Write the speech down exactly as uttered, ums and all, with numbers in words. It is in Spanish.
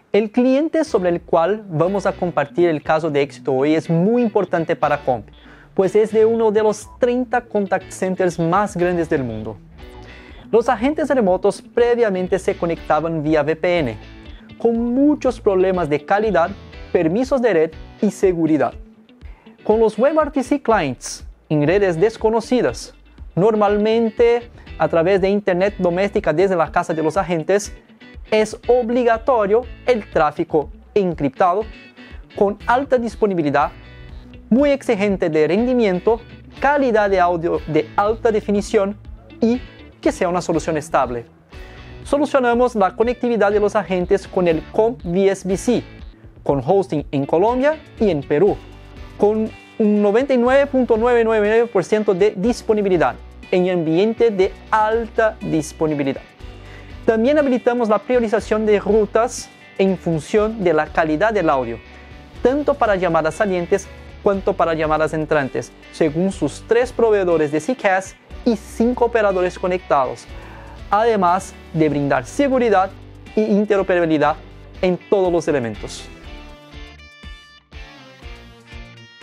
El cliente sobre el cual vamos a compartir el caso de éxito hoy es muy importante para Comp, pues es de uno de los treinta contact centers más grandes del mundo. Los agentes remotos previamente se conectaban vía V P N, con muchos problemas de calidad, permisos de red y seguridad. Con los WebRTC clients en redes desconocidas, normalmente a través de internet doméstica desde la casa de los agentes, es obligatorio el tráfico encriptado, con alta disponibilidad, muy exigente de rendimiento, calidad de audio de alta definición y que sea una solución estable. Solucionamos la conectividad de los agentes con el Comp V S B C, con hosting en Colombia y en Perú, con un noventa y nueve punto novecientos noventa y nueve por ciento de disponibilidad en ambiente de alta disponibilidad. También habilitamos la priorización de rutas en función de la calidad del audio, tanto para llamadas salientes cuanto para llamadas entrantes, según sus tres proveedores de C C A S y cinco operadores conectados, además de brindar seguridad e interoperabilidad en todos los elementos.